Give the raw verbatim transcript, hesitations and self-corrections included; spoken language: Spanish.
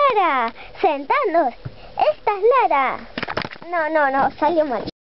Lara, sentanos. Esta es Lara. No, no, no, salió mal.